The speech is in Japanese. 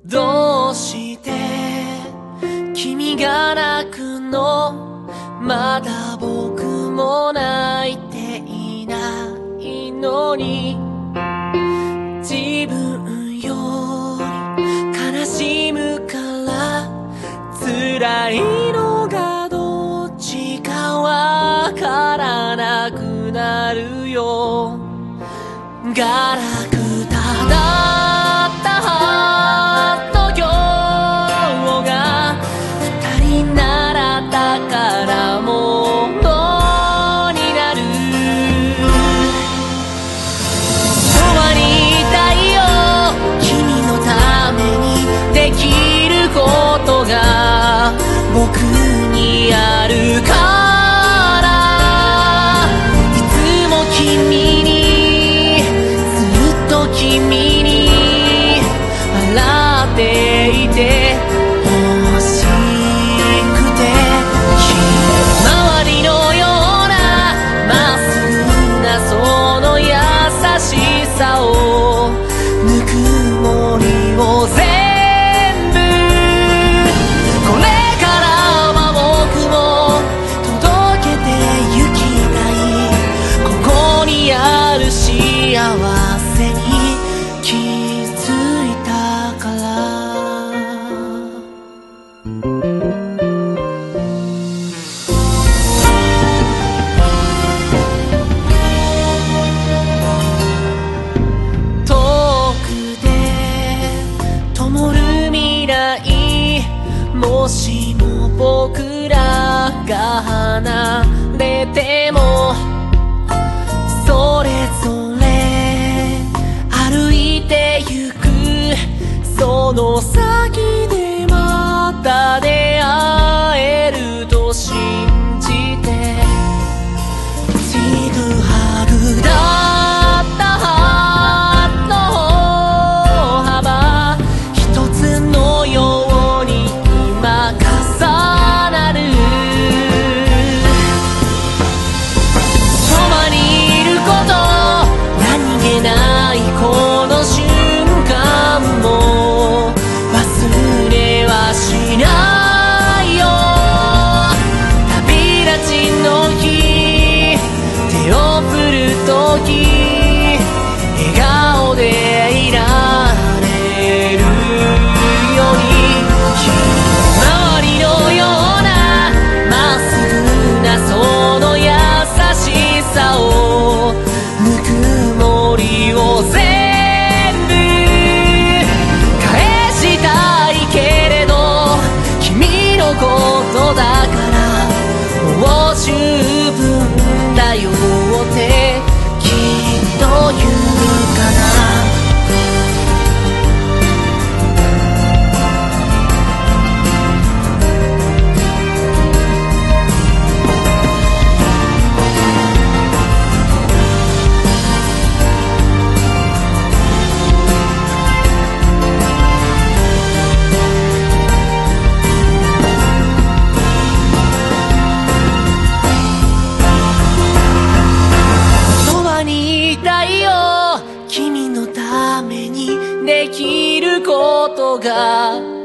どうして君が泣くの？まだ僕も泣いていないのに、自分より悲しむから辛いのがどっちかわからなくなるよ。ガラクタだったはずの今日が二人なら宝物になる。そばにいたいよ、君のためにできることが僕にあるから、いつも君に君に笑っていて欲しくて、ひまわりのようなまっすぐなその優しさをぬくもりを全部、これからは僕も届けてゆきたい。ここにある幸せに気づいたから。遠くで灯る未来、もしも僕らが離れてもそれぞれ歩いてゆく、その先でまた出会えると信じて、ちぐはぐだったハートの幅一つのように今重なる。そばにいること、何気ないこの瞬間も忘れはしないよ。旅立ちの日、手を振るとき笑顔でいられるように、ひまわりのようなまっすぐなその優しさをぬくもりを全部返したいけれど、君のことだからもう十分だよってきっと言うかな。そばにいたいよ、君のためにできることが